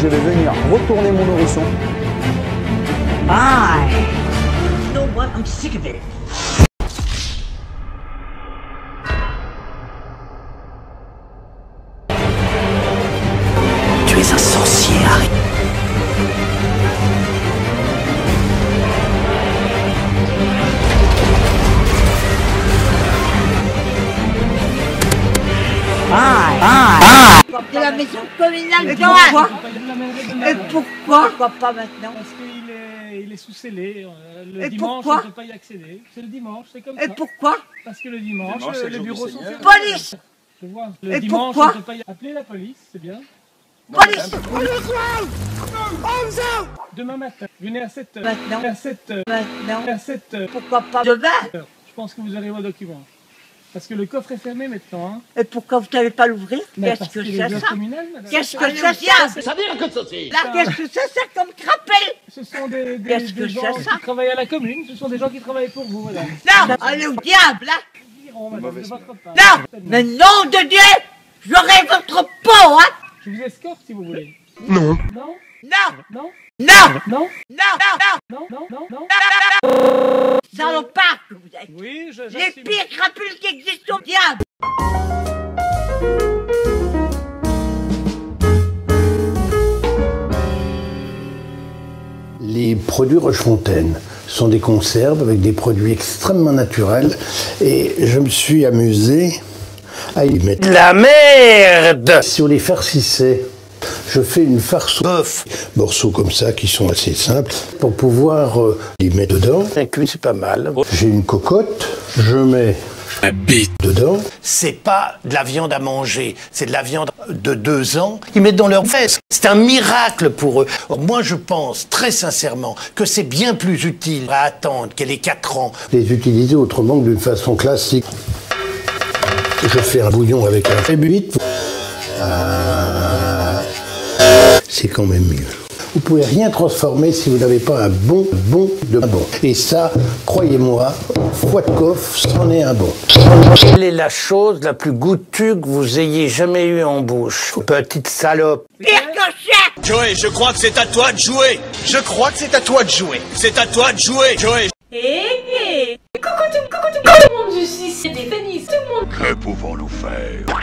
je vais venir retourner mon nourrisson. You know what? I'm sick of it. Tu es un sorcier, Harry. C'est la maison communale de pourquoi? Et pourquoi? Pourquoi pas maintenant? Parce qu'il est sous scellé. Le Et dimanche, pourquoi? on ne peut pas y accéder. C'est le dimanche, c'est comme Et ça. pourquoi? Parce que le dimanche, les bureaux sont fermés. Police! Je vois. Le Et dimanche, pourquoi? on ne peut pas y appeler la police, c'est bien. Police! Demain matin, venez à 7h. Maintenant. À 7h. Maintenant. À 7h. Pourquoi pas demain? Je pense que vous aurez vos documents. Parce que le coffre est fermé maintenant. Hein. Et pourquoi vous ne savez pas l'ouvrir? Qu'est-ce Parce que qu'il est c'est bien ça? communal, madame. Qu'est-ce que c'est ça? Ça veut dire que ceci. Là, qu'est-ce que c'est ça comme crapel? Ce sont des Qu'est-ce que gens c'est ça? qui travaillent à la commune. Ce sont des gens qui travaillent pour vous, madame. Non! Allez au diable, là! Ils diront, madame, de votre part. Non! Mais nom de Dieu! J'aurai votre peau, hein! Je vous escorte si vous voulez. Non. Non? Non! Non? Non! Non? Non! Non? Non? Non? Salopard que vous êtes! Oui, Les j'assume. pires crapules qui existent au diable! Les produits Rochefontaine sont des conserves avec des produits extrêmement naturels et je me suis amusé à y mettre De la merde. si on les farcissait. Je fais une farce bœuf, morceaux comme ça qui sont assez simples pour pouvoir les mettre dedans. Un cuit, c'est pas mal. J'ai une cocotte, je mets La bite. dedans. C'est pas de la viande à manger, c'est de la viande de 2 ans. Ils mettent dans leurs fesses. C'est un miracle pour eux. Or, moi, je pense très sincèrement que c'est bien plus utile à attendre qu'elle ait 4 ans. Les utiliser autrement que d'une façon classique. Je fais un bouillon avec un rébuit. C'est quand même mieux. Vous pouvez rien transformer si vous n'avez pas un bon de bon. Et ça, croyez-moi, foie de coffre, c'en est un bon. Quelle est la chose la plus goûtue que vous ayez jamais eue en bouche? Petite salope. Pire que ça! Joey, je crois que c'est à toi de jouer. Je crois que c'est à toi de jouer. C'est à toi de jouer, Joey. Coucou tout le monde, je suis c'est des pénis, tout le monde. Que pouvons-nous faire?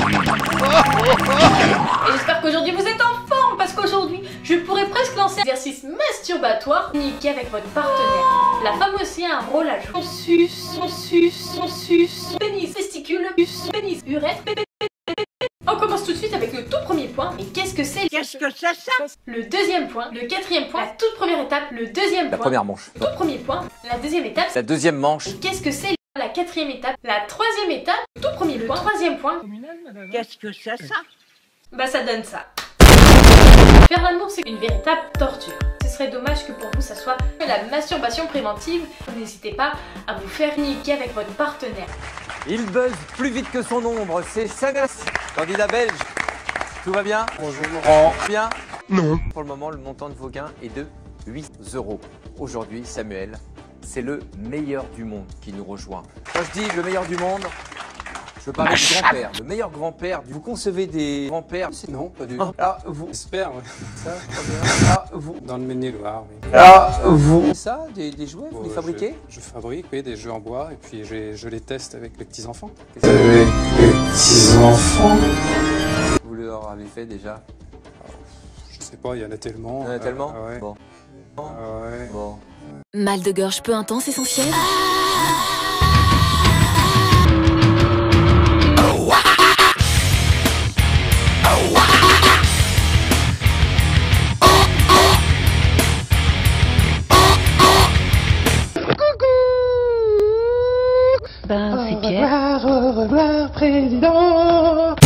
Et j'espère qu'aujourd'hui vous êtes en forme, parce qu'aujourd'hui, je pourrais presque lancer un exercice masturbatoire niqué avec votre partenaire. La femme aussi a un rôle à jouer. On suce, pénis, testicule, pénis, urètre, On commence tout de suite avec le tout premier point. Et qu'est-ce que c'est? Qu'est-ce que c'est ça? Le deuxième point, le quatrième point, la toute première étape, le deuxième point. La première manche. Tout premier point, la deuxième étape. La deuxième manche. Qu'est-ce que c'est? La quatrième étape, la troisième étape, tout premier point, troisième point. Communal, madame. Qu'est-ce que c'est ça? Bah ça donne ça. Faire l'amour c'est une véritable torture. Ce serait dommage que pour vous ça soit la masturbation préventive. N'hésitez pas à vous faire niquer avec votre partenaire. Il buzz plus vite que son ombre. C'est Sagas, candidat belge. Tout va bien? Bonjour Laurent. Bien? Non. Pour le moment, le montant de vos gains est de 8 €. Aujourd'hui, Samuel, c'est le meilleur du monde qui nous rejoint. Quand je dis le meilleur du monde, je veux parler du grand-père. Le meilleur grand-père. Vous concevez des grands-pères? Non, pas du Ah. tout. Ah, vous. J'espère, ouais. Ça, très bien. Ah, vous. Dans le Maine-et-Loire, oui. Ah, vous. Ça, des jouets, vous Bon, les fabriquez? je fabrique, oui, des jeux en bois et puis je les teste avec les petits-enfants. Avec les petits-enfants? Vous leur avez fait déjà? Je sais pas, il y en a tellement. Il y en a tellement? Ouais. Bon. Ouais. Bon. Mal de gorge peu intense, essentiel. Ben, c'est Pierre. Au revoir, président.